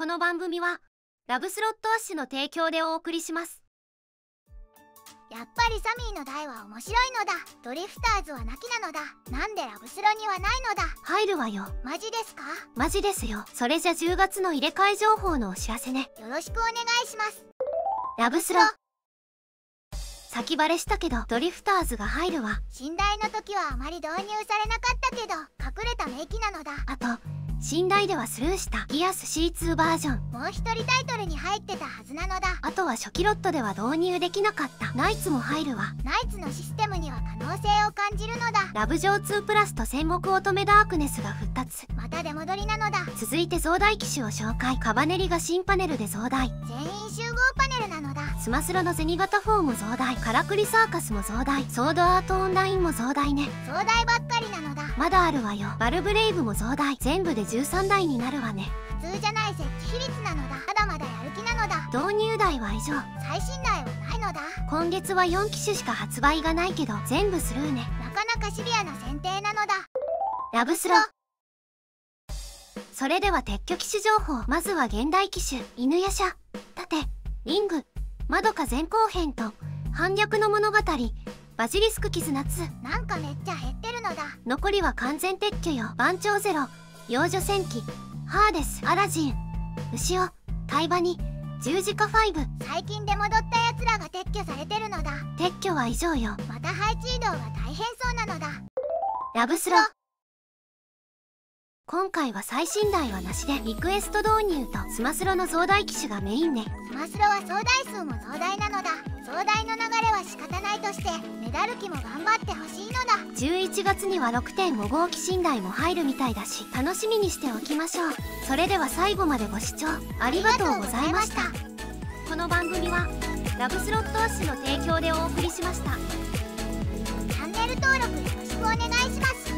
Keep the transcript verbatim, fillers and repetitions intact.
この番組はラブスロットアッシュの提供でお送りします。 やっぱりサミーの台は面白いのだ。ドリフターズは泣きなのだ。なんでラブスロにはないのだ。 入るわよ。 マジですか？ マジですよ。それじゃじゅうがつの入れ替え情報のお知らせね。 よろしくお願いします。 ラブスロ先バレしたけどドリフターズが入るわ。 寝台の時はあまり導入されなかったけど隠れた名機なのだ。 あと寝台ではスルーしたギアス シーツー バージョン、 もう一人タイトルに入ってたはずなのだ。 あとは初期ロットでは導入できなかったナイツも入るわ。 ナイツのシステムには可能性を感じるのだ。 ラブジョーツープラスと戦国乙女ダークネスが復活。 また出戻りなのだ。 続いて増大機種を紹介。カバネリが新パネルで増大。 全員集合パネルなのだ。 スマスロの銭形フォーも増大。カラクリサーカスも増大。ソードアートオンラインも増大ね。 増大ばっかりなのだ。 まだあるわよ。バルブレイブも増大。全部でじゅうさんだいになるわね。 普通じゃない設置比率なのだ。まだまだやる気なのだ。 導入台は以上。 最新台はないのだ。 今月はよん機種しか発売がないけど全部スルーね。 なかなかシビアな選定なのだ。 ラブスロそれでは撤去機種情報。まずは現代機種犬夜叉、盾、リング、マドカ前後編と反逆の物語、バジリスク傷夏。 なんかめっちゃ減ってるのだ。 残りは完全撤去よ。番長ゼロ、幼女戦記、ハーデス、アラジン、牛尾、タイバニ、十字架ファイブ。 最近出戻ったやつらが撤去されてるのだ。 撤去は以上よ。 また配置移動が大変そうなのだ。 ラブスロ今回は最新台はなしでリクエスト導入とスマスロの増大機種がメインね。 スマスロは増大数も増大なのだ。増大の流れは仕方ないとしてメダル機も頑張ってほしいのだ。 じゅういちがつには ろくてんご 号機寝台も入るみたいだし楽しみにしておきましょう。それでは最後までご視聴ありがとうございました。この番組はラブスロットアッシュの提供でお送りしました。 チャンネル登録よろしくお願いします。